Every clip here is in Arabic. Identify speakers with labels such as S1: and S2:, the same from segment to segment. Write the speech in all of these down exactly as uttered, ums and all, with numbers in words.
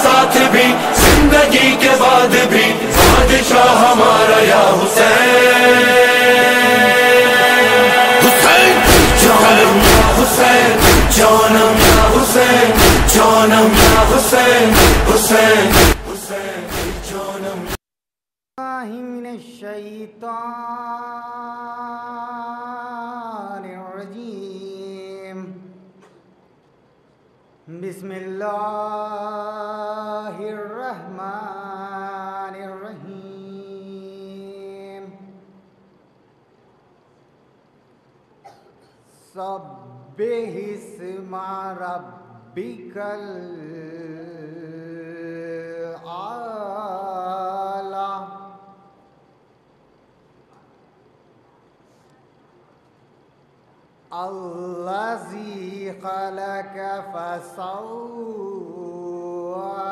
S1: साथ भी जिंदगी के बाद भी बादशाह हमारा या हुसैन। हुसैन जानम या हुसैन, जानम या हुसैन, जानम या हुसैन, हुसैन हुसैन जानम।
S2: शैतानिर्रजीम। बिस्मिल्लाहिर्रहमानिर्रहीम। सब्बिहिस्मा रब्बिकल आला। अल्लज़ी खलक़ फसव्वा,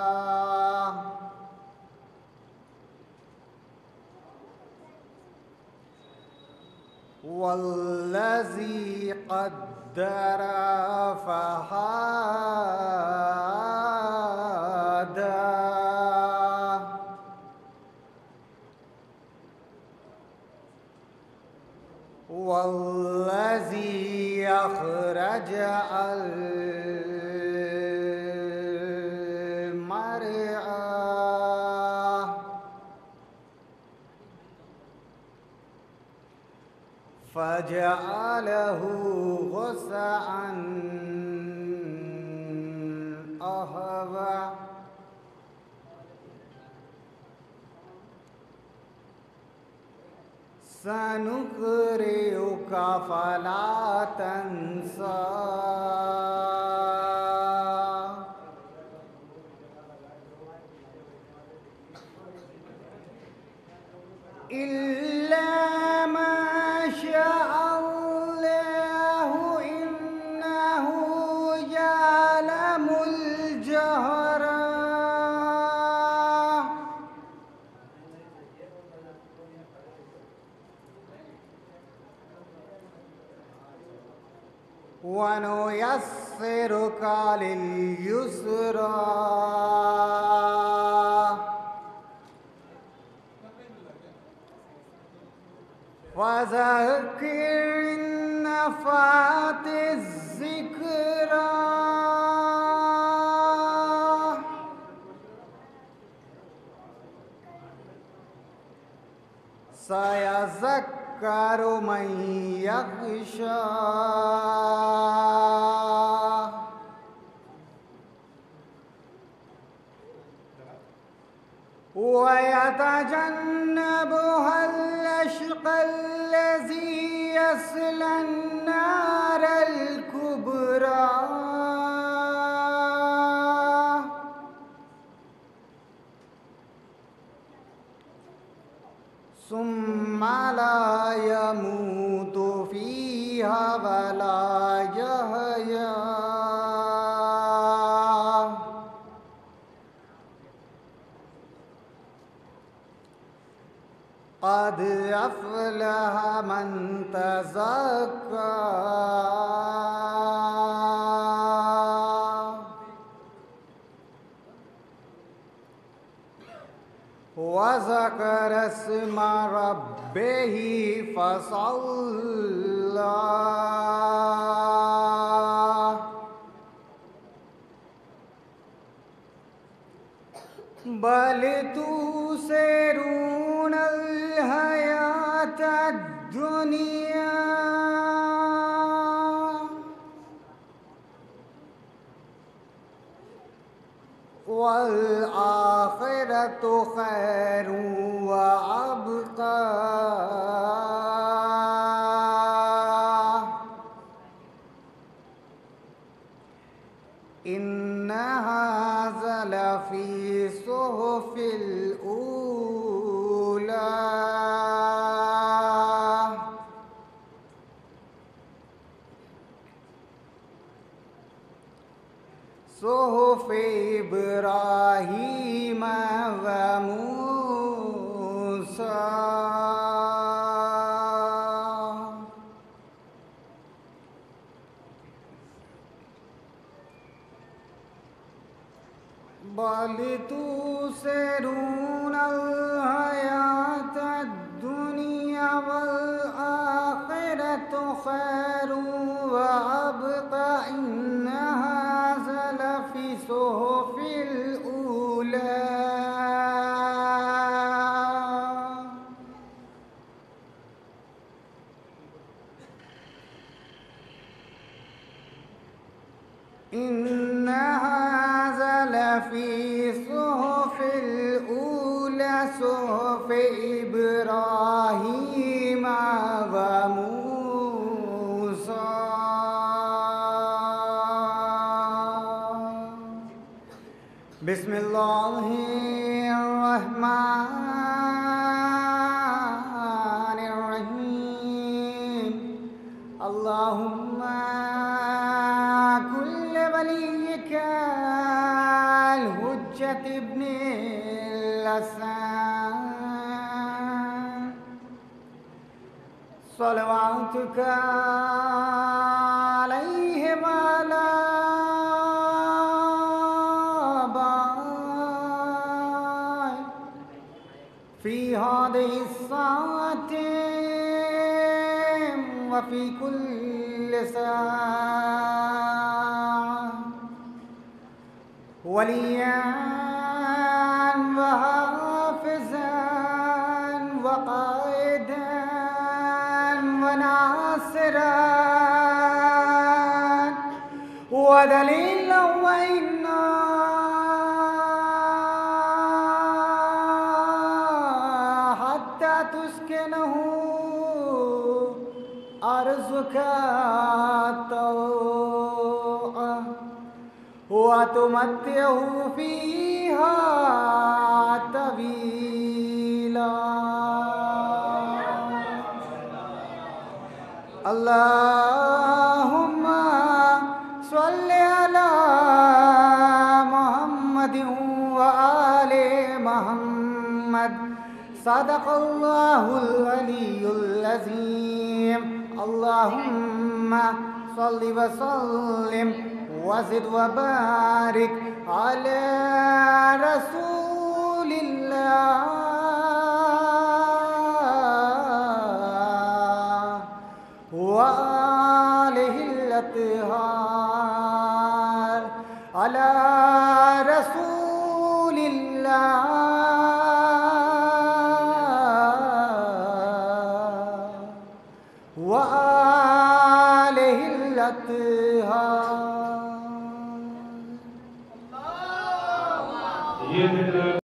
S2: वल्लज़ी क़द्दर फ़हद्दा, वल्लज़ी अख़रज अल मरआ, फ़जअलहु गुस्अन अहवा। सनुक़रिउका फ़ला तंसा, इल्ला मा शाअल्लाहु इन्नहु यअलमुल जहरा वनुयस्सिरुका लिल-युस्रा। फ़ज़क्किर इन नफ़अतिज़्ज़िक्रा, सयज़क्करु मन यख़्शा। वयतजन्नबुहल अश्क़ाल्लज़ी यस्लन नारल कुब्रा, सुम्मा ला यमूतु फ़ीहा वला यहया। क़द अफ़लह मन तज़क्का, वज़करा अस्म रब्बिही फ़सल्ला। बल तुसिरूनल हयातद दुनिया, वल आखिरतु खैरुन व अबक़ा। इन्न हाज़ा लफ़ी सुहुफ़िल ऊला। सुहुफ़ इब्राहीम व मूसा। بل تؤثرون الحياة الدنيا والآخرة خير وأبقى إن هذا لفي صحف الأولى إن هذا لفي صحف الأولى صحف إبراهيم وموسى بسم الله الرحمن الرحيم اللهم كل وليك الحجة ابن الحسن صلواتك عليه وعلى آبائه في هذه الساعة وفي كل ساعة وليا وحافظا وقائدا وناصرا ودليلا وإنا حتى تسكنه أرزك طوعا وتمتعه فيها طويلا اللهم صل على محمد وآل محمد صدق الله العلي العظيم اللهم صل وسلم وزد وبارك على رسول الله وآله الأطهار على رسول الله وآله الأطهار